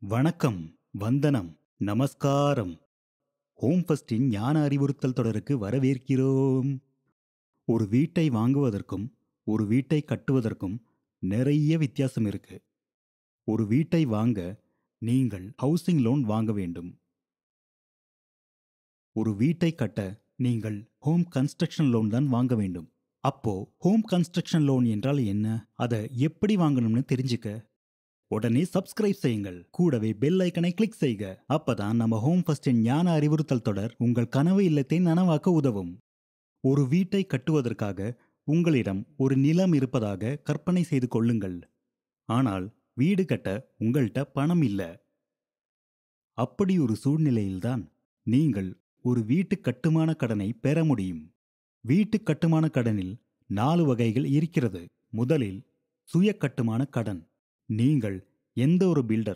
வணக்கம், வந்தனம், நமஸ்காரம். ஹோம் ஃபர்ஸ்டின் ஞான அறிவுறுத்தல் தொடருக்கு வரவேற்கிறோம். ஒரு வீட்டை வாங்குவதற்கும் ஒரு வீட்டை கட்டுவதற்கும் நிறைய வித்தியாசம் இருக்கு. ஒரு வீட்டை வாங்க நீங்கள் ஹவுசிங் லோன் வாங்க வேண்டும். ஒரு வீட்டை கட்ட நீங்கள் ஹோம் கன்ஸ்ட்ரக்ஷன் லோன் தான் வாங்க வேண்டும். அப்போ ஹோம் கன்ஸ்ட்ரக்ஷன் லோன் என்றால் என்ன, அதை எப்படி வாங்கணும்னு தெரிஞ்சுக்க உடனே சப்ஸ்கிரைப் செய்யுங்கள். கூடவே பெல் ஐக்கனை கிளிக் செய்க. அப்பதான் நம்ம ஹோம் ஃபர்ஸ்டின் ஞான அறிவுறுத்தல் தொடர் உங்கள் கனவு இல்லத்தை நனவாக்க உதவும். ஒரு வீட்டை கட்டுவதற்காக உங்களிடம் ஒரு நிலம் இருப்பதாக கற்பனை செய்து கொள்ளுங்கள். ஆனால் வீடு கட்ட உங்கள்கிட்ட பணம் இல்ல. அப்படி ஒரு சூழ்நிலையில்தான் நீங்கள் ஒரு வீட்டு கட்டுமான கடனை பெற முடியும். வீட்டு கட்டுமான கடனில் 4 வகைகள் இருக்கிறது. முதலில் சுய கட்டுமான கடன். நீங்கள் எந்த ஒரு பில்டர்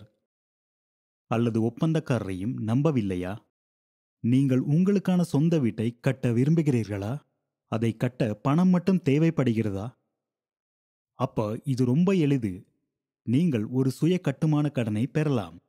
அல்லது ஒப்பந்தக்காரரையும் நம்பவில்லையா? நீங்கள் உங்களுக்கான சொந்த வீட்டை கட்ட விரும்புகிறீர்களா? அதை கட்ட பணம் மட்டும் தேவைப்படுகிறதா? அப்ப இது ரொம்ப எளிது. நீங்கள் ஒரு சுய கட்டுமான கடனை பெறலாம்.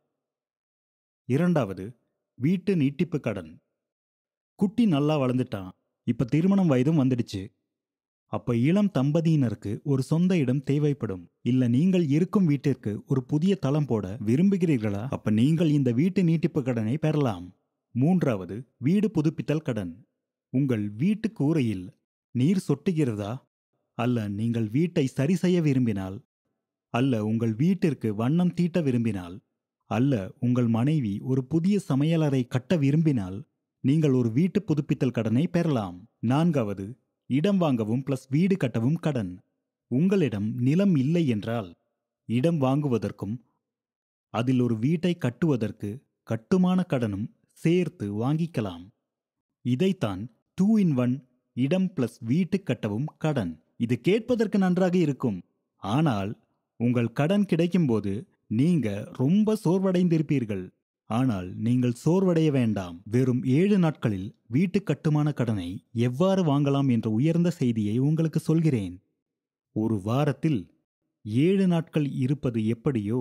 இரண்டாவது, வீட்டு நீட்டிப்பு கடன். குட்டி நல்லா வளர்ந்துட்டான், இப்ப திருமணம் வயதும் வந்துடுச்சு. அப்ப இளம் தம்பதியினருக்கு ஒரு சொந்த இடம் தேவைப்படும். இல்ல நீங்கள் இருக்கும் வீட்டிற்கு ஒரு புதிய தளம் போட விரும்புகிறீர்களா? அப்ப நீங்கள் இந்த வீட்டு நீட்டிப்பு கடனை பெறலாம். மூன்றாவது, வீடு புதுப்பித்தல் கடன். உங்கள் வீட்டு கூரையில் நீர் சொட்டுகிறதா? அல்ல நீங்கள் வீட்டை சரி செய்ய விரும்பினால், அல்ல உங்கள் வீட்டிற்கு வண்ணம் தீட்ட விரும்பினால், அல்ல உங்கள் மனைவி ஒரு புதிய சமையலறை கட்ட விரும்பினால் நீங்கள் ஒரு வீட்டு புதுப்பித்தல் கடனை பெறலாம். நான்காவது, இடம் வாங்கவும் பிளஸ் வீடு கட்டவும் கடன். உங்களிடம் நிலம் இல்லை என்றால் இடம் வாங்குவதற்கும் அதில் ஒரு வீட்டை கட்டுவதற்கு கட்டுமான கடனும் சேர்த்து வாங்கிக்கலாம். இதைத்தான் 2 in 1 இடம் பிளஸ் வீட்டு கட்டவும் கடன். இது கேட்பதற்கு நன்றாக இருக்கும். ஆனால் உங்கள் கடன் கிடைக்கும்போது நீங்க ரொம்ப சோர்வடைந்திருப்பீர்கள். ஆனால் நீங்கள் சோர்வடைய வேண்டாம். வெறும் 7 நாட்களில் வீட்டு கட்டுமான கடனை எவ்வாறு வாங்கலாம் என்ற உயர்ந்த செய்தியை உங்களுக்கு சொல்கிறேன். ஒரு வாரத்தில் 7 நாட்கள் இருப்பது எப்படியோ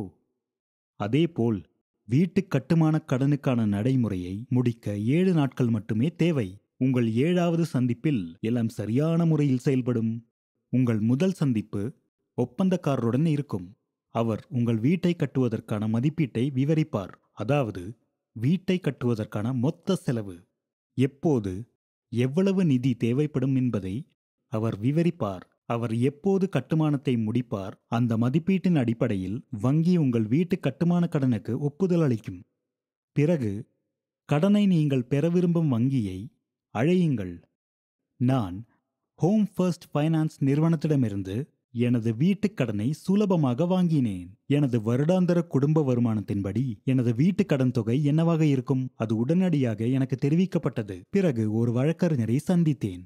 அதேபோல் வீட்டு கட்டுமான கடனுக்கான நடைமுறையை முடிக்க 7 நாட்கள் மட்டுமே தேவை. உங்கள் 7வது சந்திப்பில் எல்லாம் சரியான முறையில் செயல்படும். உங்கள் முதல் சந்திப்பு ஒப்பந்தக்காரருடன் இருக்கும். அவர் உங்கள் வீட்டை கட்டுவதற்கான மதிப்பீட்டை விவரிப்பார். அதாவது வீட்டை கட்டுவதற்கான மொத்த செலவு, எப்போது எவ்வளவு நிதி தேவைப்படும் என்பதை அவர் விவரிப்பார். அவர் எப்போது கட்டுமானத்தை முடிப்பார், அந்த மதிப்பீட்டின் அடிப்படையில் வங்கி உங்கள் வீட்டு கட்டுமான கடனுக்கு ஒப்புதல் அளிக்கும். பிறகு கடனை நீங்கள் பெற விரும்பும் வங்கியை அழையுங்கள். நான் ஹோம் ஃபர்ஸ்ட் ஃபைனான்ஸ் நிறுவனத்திடமிருந்து எனது வீட்டுக் கடனை சுலபமாக வாங்கினேன். எனது வருடாந்திர குடும்ப வருமானத்தின்படி எனது வீட்டு கடன் தொகை என்னவாக இருக்கும்? அது உடனடியாக எனக்கு தெரிவிக்கப்பட்டது. பிறகு ஒரு வழக்கறிஞரை சந்தித்தேன்.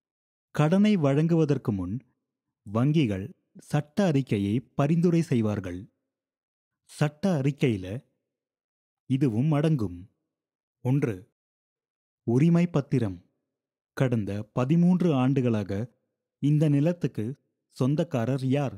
கடனை வழங்குவதற்கு முன் வங்கிகள் சட்ட அறிக்கையை பரிந்துரை செய்வார்கள். சட்ட அறிக்கையில இதுவும் அடங்கும். 1. உரிமை பத்திரம். கடந்த 13 ஆண்டுகளாக இந்த நிலத்துக்கு சொந்தக்காரர் யார்?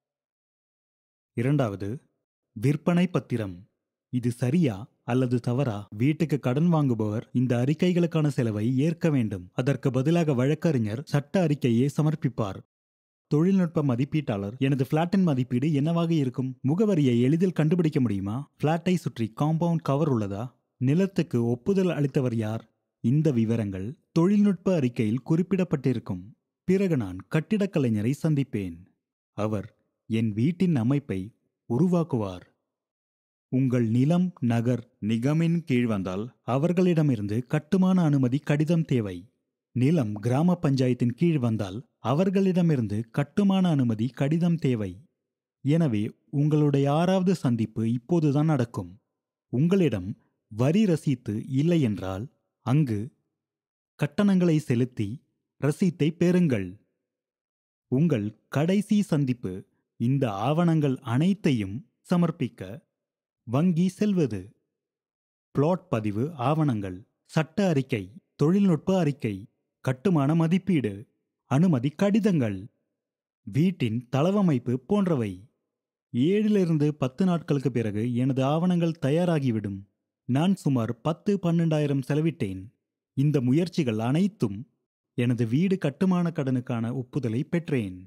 2. விற்பனை பத்திரம். இது சரியா அல்லது தவறா? வீட்டுக்கு கடன் வாங்குபவர் இந்த அறிக்கைகளுக்கான செலவை ஏற்க வேண்டும். அதற்கு பதிலாக வழக்கறிஞர் சட்ட அறிக்கையை சமர்ப்பிப்பார். தொழில்நுட்ப மதிப்பீட்டாளர் எனது பிளாட்டின் மதிப்பீடு என்னவாக இருக்கும்? முகவரியை எளிதில் கண்டுபிடிக்க முடியுமா? பிளாட்டை சுற்றி காம்பவுண்ட் கவர் உள்ளதா? நிலத்துக்கு ஒப்புதல் அளித்தவர் யார்? இந்த விவரங்கள் தொழில்நுட்ப அறிக்கையில் குறிப்பிடப்பட்டிருக்கும். பிறகு நான் கட்டிடக் கலைஞரை சந்திப்பேன். அவர் என் வீட்டின் அமைப்பை உருவாக்குவார். உங்கள் நிலம் நகர் நிகமின் கீழ் வந்தால் அவர்களிடமிருந்து கட்டுமான அனுமதி கடிதம் தேவை. நிலம் கிராம பஞ்சாயத்தின் கீழ் வந்தால் அவர்களிடமிருந்து கட்டுமான அனுமதி கடிதம் தேவை. எனவே உங்களுடைய 6வது சந்திப்பு இப்போதுதான் நடக்கும். உங்களிடம் வரி ரசீது இல்லை என்றால் அங்கு கட்டணங்களை செலுத்தி ரசீத்தை பெறுங்கள். உங்கள் கடைசி சந்திப்பு இந்த ஆவணங்கள் அனைத்தையும் சமர்ப்பிக்க வங்கி செல்வது. பிளாட் பதிவு ஆவணங்கள், சட்ட அறிக்கை, தொழில்நுட்ப அறிக்கை, கட்டுமான மதிப்பீடு, அனுமதி கடிதங்கள், வீட்டின் தளவமைப்பு போன்றவை. 7 10 நாட்களுக்கு பிறகு எனது ஆவணங்கள் தயாராகிவிடும். நான் சுமார் 10-12 செலவிட்டேன். இந்த முயற்சிகள் அனைத்தும் எனது வீடு கட்டுமான கடனுக்கான ஒப்புதலை பெற்றேன்.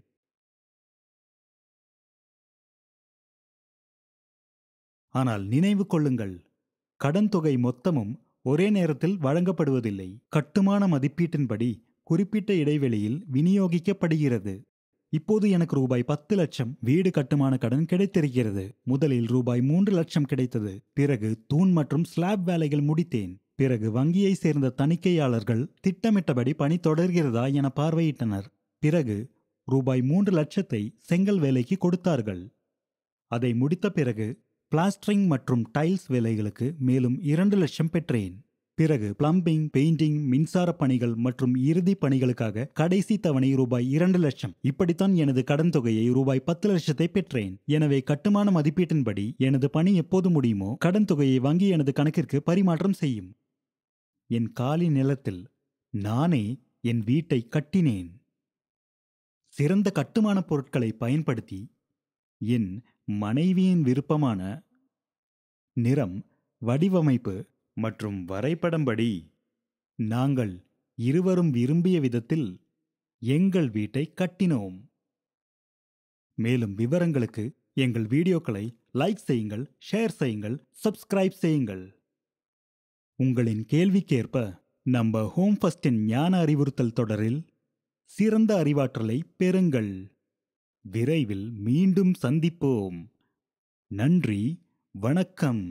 ஆனால் நினைவு கொள்ளுங்கள், கடன் தொகை மொத்தமும் ஒரே நேரத்தில் வழங்கப்படுவதில்லை. கட்டுமான மதிப்பீட்டின்படி குறிப்பிட்ட இடைவெளியில் விநியோகிக்கப்படுகிறது. இப்போது எனக்கு ரூபாய் 10 லட்சம் வீடு கட்டுமான கடன் கிடைத்திருக்கிறது. முதலில் ரூபாய் 3 லட்சம் கிடைத்தது. பிறகு தூண் மற்றும் ஸ்லாப் வேலைகள் முடித்தேன். பிறகு வங்கியை சேர்ந்த தணிக்கையாளர்கள் திட்டமிட்டபடி பணி தொடர்கிறதா என பார்வையிட்டனர். பிறகு ரூபாய் 3 லட்சத்தை செங்கல் வேலைக்கு கொடுத்தார்கள். அதை முடித்த பிறகு பிளாஸ்டரிங் மற்றும் டைல்ஸ் வேலைகளுக்கு மேலும் 2 லட்சம் பெற்றேன். பிறகு பிளம்பிங், பெயிண்டிங், மின்சார பணிகள் மற்றும் இறுதி பணிகளுக்காக கடைசி தவணை ரூபாய் 2 லட்சம். இப்படித்தான் எனது கடன் தொகையை ரூபாய் 10 லட்சத்தை பெற்றேன். எனவே கட்டுமான மதிப்பீட்டின்படி எனது பணி எப்போது முடியுமோ கடன் தொகையை வங்கி எனது கணக்கிற்கு பரிமாற்றம் செய்யும். என் காலி நிலத்தில் நானே என் வீட்டை கட்டினேன். சிறந்த கட்டுமான பொருட்களை பயன்படுத்தி என் மனைவியின் விருப்பமான நிறம், வடிவமைப்பு மற்றும் வரைபடம்படி நாங்கள் இருவரும் விரும்பிய விதத்தில் எங்கள் வீட்டை கட்டினோம். மேலும் விவரங்களுக்கு எங்கள் வீடியோக்களை லைக் செய்யுங்கள், ஷேர் செய்யுங்கள், சப்ஸ்கிரைப் செய்யுங்கள். உங்களின் கேள்விக்கேற்ப நம்ம ஹோம் ஃபர்ஸ்டின் ஞான அறிவுறுத்தல் தொடரில் சிறந்த அறிவாற்றலை பெறுங்கள். விரைவில் மீண்டும் சந்திப்போம். நன்றி, வணக்கம்.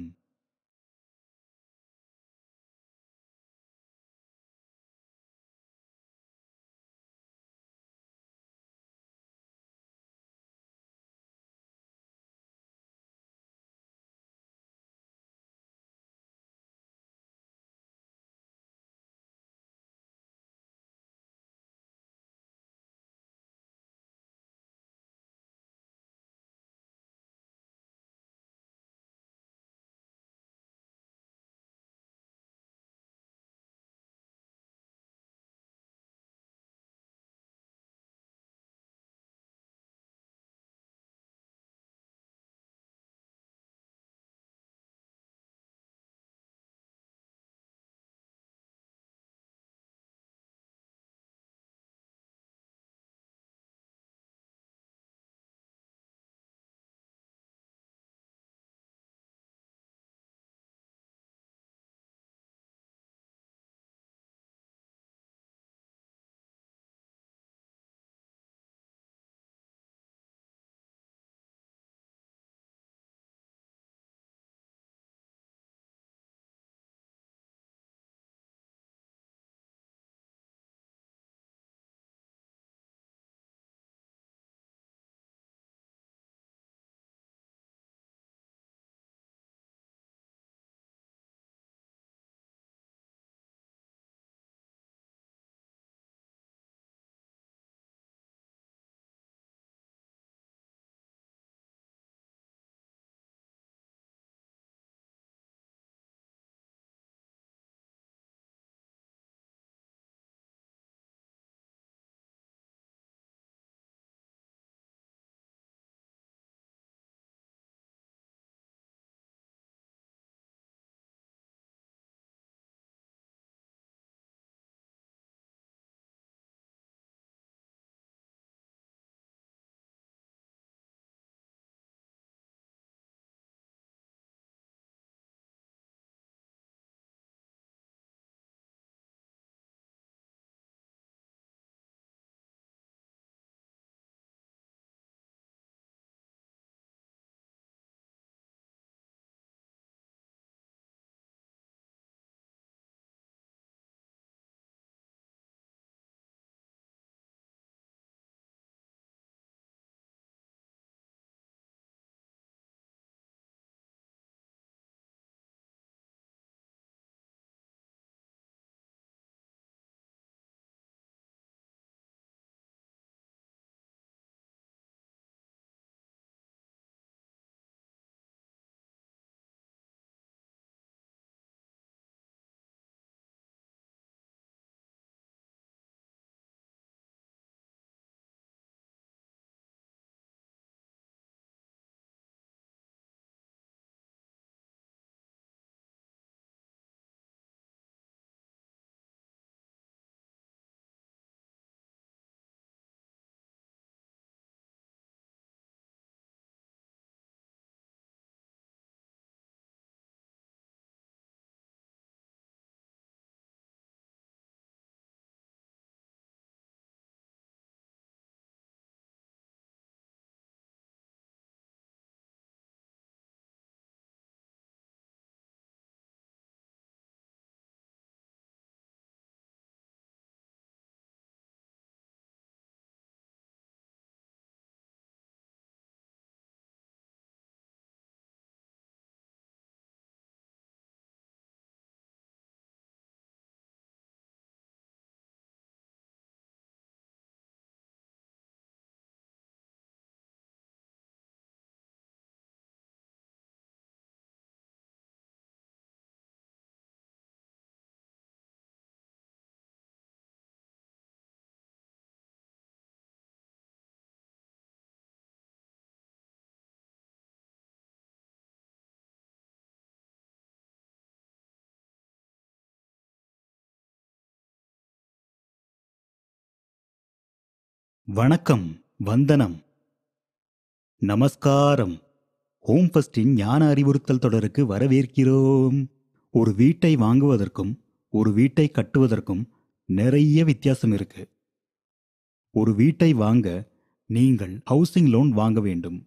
வணக்கம், வந்தனம், நமஸ்காரம். ஹோம் ஃபர்ஸ்டின் ஞான அறிவுறுத்தல் தொடருக்கு வரவேற்கிறோம். ஒரு வீட்டை வாங்குவதற்கும் ஒரு வீட்டை கட்டுவதற்கும் நிறைய வித்தியாசம் இருக்கு. ஒரு வீட்டை வாங்க நீங்கள் ஹவுசிங் லோன் வாங்க வேண்டும்.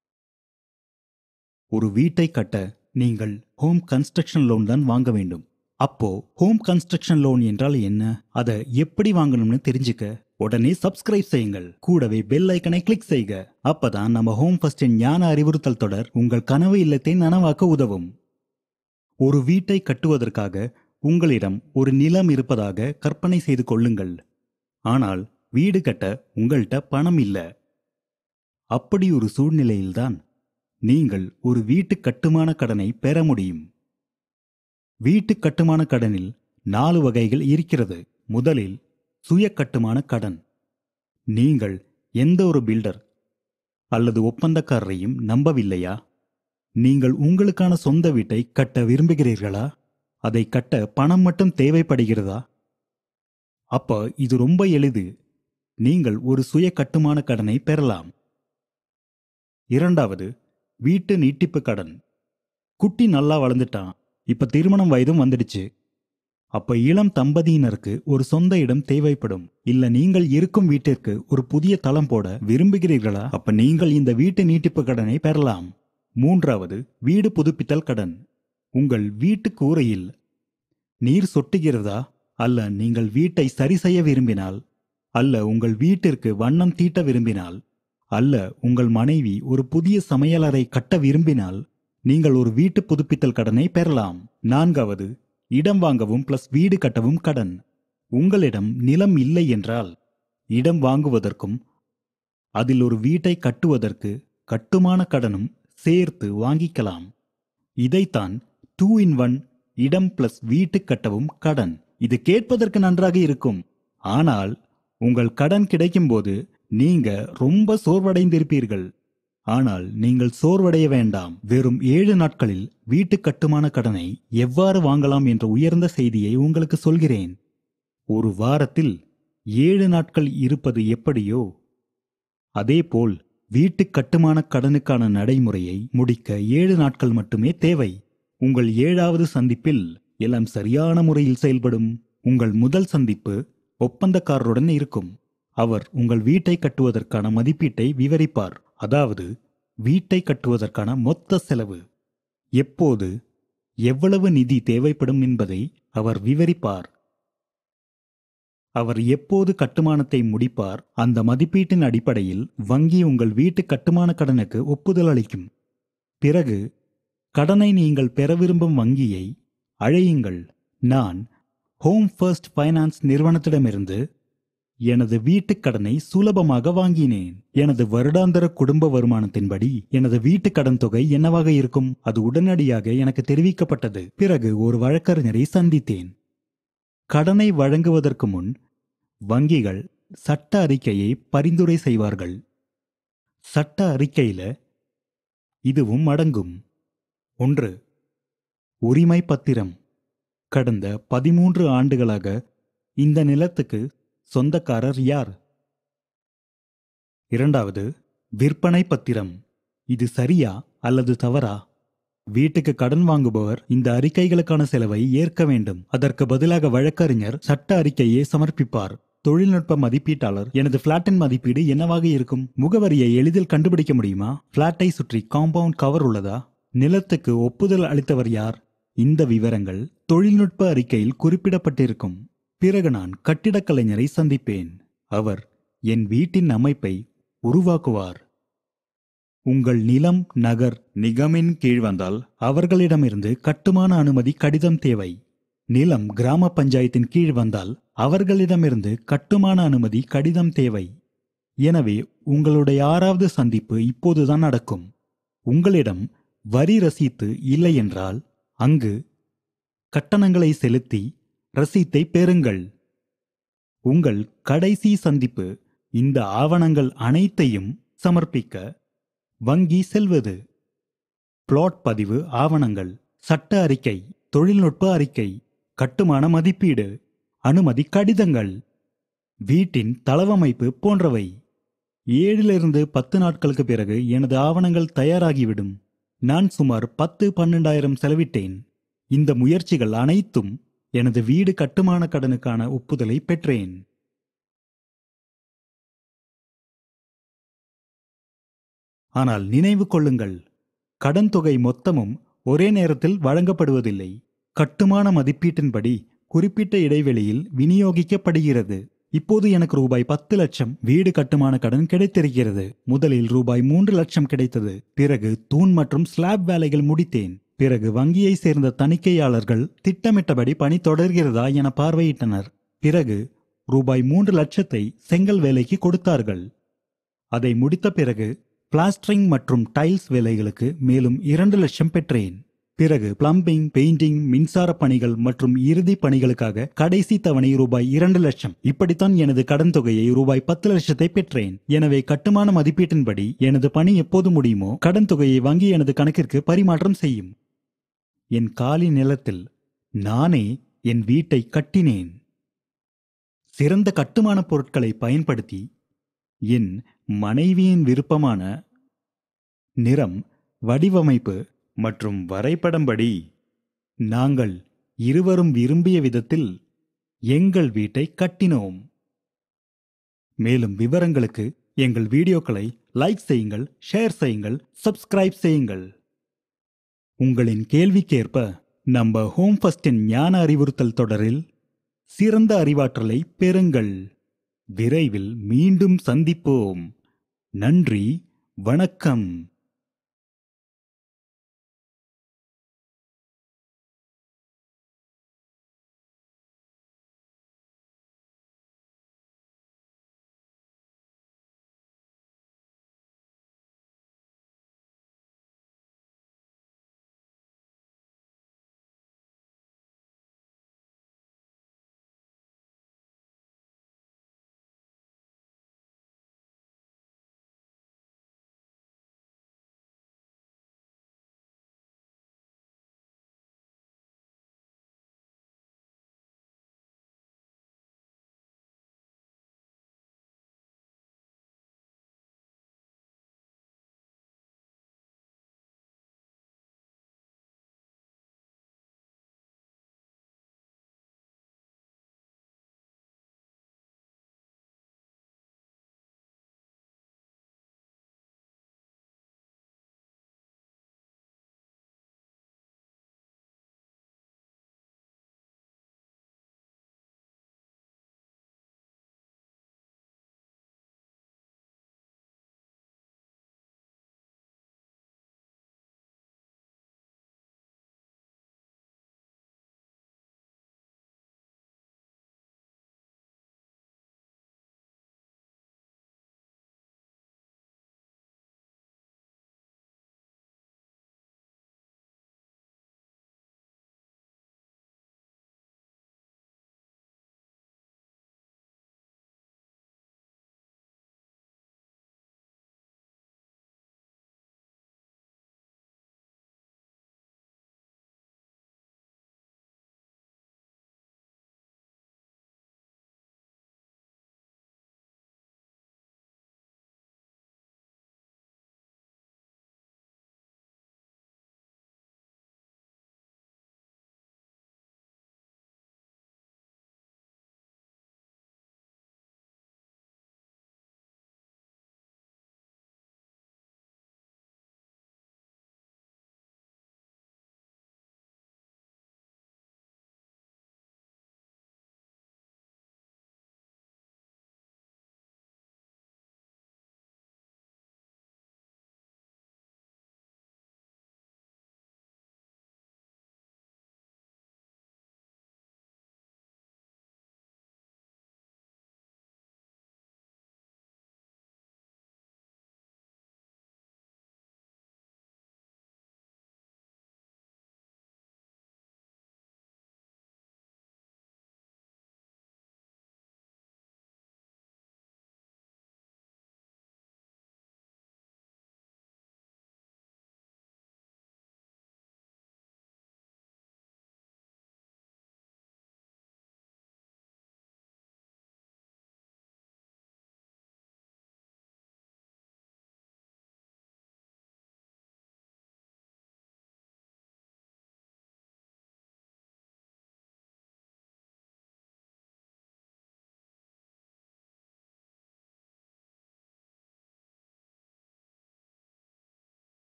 ஒரு வீட்டை கட்ட நீங்கள் ஹோம் கன்ஸ்ட்ரக்ஷன் லோன் தான் வாங்க வேண்டும். அப்போ ஹோம் கன்ஸ்ட்ரக்ஷன் லோன் என்றால் என்ன, அதை எப்படி வாங்கணும்னு தெரிஞ்சுக்க உடனே சப்ஸ்கிரைப் செய்யுங்கள். கூடவே பெல் ஐக்கனை கிளிக் செய்க. அப்பதான் நம்ம ஹோம் ஃபர்ஸ்டின் ஞான அறிவுறுத்தல் தொடர் உங்கள் கனவு இல்லத்தை நனவாக்க உதவும். ஒரு வீட்டை கட்டுவதற்காக உங்களிடம் ஒரு நிலம் இருப்பதாக கற்பனை செய்து கொள்ளுங்கள். ஆனால் வீடு கட்ட உங்கள்கிட்ட பணம் இல்ல. அப்படி ஒரு சூழ்நிலையில்தான் நீங்கள் ஒரு வீட்டு கட்டுமான கடனை பெற முடியும். வீட்டு கட்டுமான கடனில் 4 வகைகள் இருக்கிறது. முதலில் சுய கட்டுமான கடன். நீங்கள் எந்த ஒரு பில்டர் அல்லது ஒப்பந்தக்காரரையும் நம்பவில்லையா? நீங்கள் உங்களுக்கான சொந்த வீட்டை கட்ட விரும்புகிறீர்களா? அதை கட்ட பணம் மட்டும் தேவைப்படுகிறதா? அப்ப இது ரொம்ப எளிது. நீங்கள் ஒரு சுய கட்டுமான கடனை பெறலாம். இரண்டாவது, வீட்டு நீட்டிப்பு கடன். குட்டி நல்லா வளர்ந்துட்டான், இப்ப திருமணம் வயதும் வந்துடுச்சு. அப்ப இளம் தம்பதியினருக்கு ஒரு சொந்த இடம் தேவைப்படும். இல்ல நீங்கள் இருக்கும் வீட்டிற்கு ஒரு புதிய தளம் போட விரும்புகிறீர்களா? அப்ப நீங்கள் இந்த வீட்டு நீட்டிப்பு கடனை பெறலாம். மூன்றாவது, வீடு புதுப்பித்தல் கடன். உங்கள் வீட்டு கூரையில் நீர் சொட்டுகிறதா? அல்ல நீங்கள் வீட்டை சரி செய்ய விரும்பினால், அல்ல உங்கள் வீட்டிற்கு வண்ணம் தீட்ட விரும்பினால், அல்ல உங்கள் மனைவி ஒரு புதிய சமையலறை கட்ட விரும்பினால் நீங்கள் ஒரு வீட்டு புதுப்பித்தல் கடனை பெறலாம். நான்காவது, இடம் வாங்கவும் பிளஸ் வீடு கட்டவும் கடன். உங்களிடம் நிலம் இல்லை என்றால் இடம் வாங்குவதற்கும் அதில் ஒரு வீட்டை கட்டுவதற்கு கட்டுமான கடனும் சேர்த்து வாங்கிக்கலாம். இதைத்தான் 2 in 1 இடம் பிளஸ் வீட்டு கட்டவும் கடன். இது கேட்பதற்கு நன்றாக இருக்கும். ஆனால் உங்கள் கடன் கிடைக்கும்போது நீங்க ரொம்ப சோர்வடைந்திருப்பீர்கள். ஆனால் நீங்கள் சோர்வடைய வேண்டாம். வெறும் 7 நாட்களில் வீட்டு கட்டுமான கடனை எவ்வாறு வாங்கலாம் என்ற உயர்ந்த செய்தியை உங்களுக்கு சொல்கிறேன். ஒரு வாரத்தில் 7 நாட்கள் இருப்பது எப்படியோ அதேபோல் வீட்டு கட்டுமான கடனுக்கான நடைமுறையை முடிக்க 7 நாட்கள் மட்டுமே தேவை. உங்கள் 7வது சந்திப்பில் எல்லாம் சரியான முறையில் செயல்படும். உங்கள் முதல் சந்திப்பு ஒப்பந்தக்காரருடன் இருக்கும். அவர் உங்கள் வீட்டை கட்டுவதற்கான மதிப்பீட்டை விவரிப்பார். அதாவது வீட்டை கட்டுவதற்கான மொத்த செலவு, எப்போது எவ்வளவு நிதி தேவைப்படும் என்பதை அவர் விவரிப்பார். அவர் எப்போது கட்டுமானத்தை முடிப்பார், அந்த மதிப்பீட்டின் அடிப்படையில் வங்கி உங்கள் வீட்டு கட்டுமான கடனுக்கு ஒப்புதல் அளிக்கும். பிறகு கடனை நீங்கள் பெற விரும்பும் வங்கியை அழையுங்கள். நான் HomeFirst ஃபைனான்ஸ் நிறுவனத்திடமிருந்து எனது வீட்டுக் கடனை சுலபமாக வாங்கினேன். எனது வருடாந்திர குடும்ப வருமானத்தின்படி எனது வீட்டு கடன் தொகை என்னவாக இருக்கும், அது உடனடியாக எனக்கு தெரிவிக்கப்பட்டது. பிறகு ஒரு வழக்கறிஞரை சந்தித்தேன். கடனை வழங்குவதற்கு முன் வங்கிகள் சட்ட அறிக்கையை பரிந்துரை செய்வார்கள். சட்ட அறிக்கையில இதுவும் அடங்கும். 1. உரிமை பத்திரம். கடந்த 13 ஆண்டுகளாக இந்த நிலத்துக்கு சொந்தக்காரர் யார்? 2. விற்பனை பத்திரம். இது சரியா அல்லது தவறா? வீட்டுக்கு கடன் வாங்குபவர் இந்த அறிக்கைகளுக்கான செலவை ஏற்க வேண்டும். அதற்கு பதிலாக வழக்கறிஞர் சட்ட அறிக்கையை சமர்ப்பிப்பார். தொழில்நுட்ப மதிப்பீட்டாளர் எனது பிளாட்டின் மதிப்பீடு என்னவாக இருக்கும்? முகவரியை எளிதில் கண்டுபிடிக்க முடியுமா? பிளாட்டை சுற்றி காம்பவுண்ட் கவர் உள்ளதா? நிலத்துக்கு ஒப்புதல் அளித்தவர் யார்? இந்த விவரங்கள் தொழில்நுட்ப அறிக்கையில் குறிப்பிடப்பட்டிருக்கும். பிறகு நான் கட்டிடக்கலைஞரை சந்திப்பேன். அவர் என் வீட்டின் அமைப்பை உருவாக்குவார். உங்கள் நிலம் நகர் நிகமின் கீழ் வந்தால் அவர்களிடமிருந்து கட்டுமான அனுமதி கடிதம் தேவை. நிலம் கிராம பஞ்சாயத்தின் கீழ் வந்தால் அவர்களிடமிருந்து கட்டுமான அனுமதி கடிதம் தேவை. எனவே உங்களுடைய 6வது சந்திப்பு இப்போதுதான் நடக்கும். உங்களிடம் வரி ரசீது இல்லை என்றால் அங்கு கட்டணங்களை செலுத்தி ரசீத்தை பெறுங்கள். உங்கள் கடைசி சந்திப்பு இந்த ஆவணங்கள் அனைத்தையும் சமர்ப்பிக்க வங்கி செல்வது. பிளாட் பதிவு ஆவணங்கள், சட்ட அறிக்கை, தொழில்நுட்ப அறிக்கை, கட்டுமான மதிப்பீடு, அனுமதி கடிதங்கள், வீட்டின் தளவமைப்பு போன்றவை. 7 10 நாட்களுக்கு பிறகு எனது ஆவணங்கள் தயாராகிவிடும். நான் சுமார் 10-12,000 செலவிட்டேன். இந்த முயற்சிகள் அனைத்தும் எனது வீடு கட்டுமான கடனுக்கான ஒப்புதலை பெற்றேன். ஆனால் நினைவு கொள்ளுங்கள், கடன் தொகை மொத்தமும் ஒரே நேரத்தில் வழங்கப்படுவதில்லை. கட்டுமான மதிப்பீட்டின்படி குறிப்பிட்ட இடைவெளியில் விநியோகிக்கப்படுகிறது. இப்போது எனக்கு ரூபாய் 10 லட்சம் வீடு கட்டுமான கடன் கிடைத்திருக்கிறது. முதலில் ரூபாய் 3 லட்சம் கிடைத்தது. பிறகு தூண் மற்றும் ஸ்லாப் வேலைகள் முடித்தேன். பிறகு வங்கியை சேர்ந்த தணிக்கையாளர்கள் திட்டமிட்டபடி பணி தொடர்கிறதா என பார்வையிட்டனர். பிறகு ரூபாய் 3 லட்சத்தை செங்கல் வேலைக்கு கொடுத்தார்கள். அதை முடித்த பிறகு பிளாஸ்டரிங் மற்றும் டைல்ஸ் வேலைகளுக்கு மேலும் 2 லட்சம் பெற்றேன். பிறகு பிளம்பிங், பெயிண்டிங், மின்சார பணிகள் மற்றும் இறுதி பணிகளுக்காக கடைசி தவணை ரூபாய் 2 லட்சம். இப்படித்தான் எனது கடன் தொகையை ரூபாய் 10 லட்சத்தை பெற்றேன். எனவே கட்டுமான மதிப்பீட்டின்படி எனது பணி எப்போது முடியுமோ கடன் தொகையை வங்கி எனது கணக்கிற்கு பரிமாற்றம் செய்யும். என் காலி நிலத்தில் நானே என் வீட்டை கட்டினேன். சிறந்த கட்டுமான பொருட்களை பயன்படுத்தி என் மனைவியின் விருப்பமான நிறம், வடிவமைப்பு மற்றும் வரைபடம்படி நாங்கள் இருவரும் விரும்பிய விதத்தில் எங்கள் வீட்டை கட்டினோம். மேலும் விவரங்களுக்கு எங்கள் வீடியோக்களை லைக் செய்யுங்கள், ஷேர் செய்யுங்கள், சப்ஸ்கிரைப் செய்யுங்கள். உங்களின் கேள்விக்கேற்ப நம்ம ஹோம் ஃபர்ஸ்டின் ஞான அறிவுறுத்தல் தொடரில் சிறந்த அறிவாற்றலை பெறுங்கள். விரைவில் மீண்டும் சந்திப்போம். நன்றி, வணக்கம்.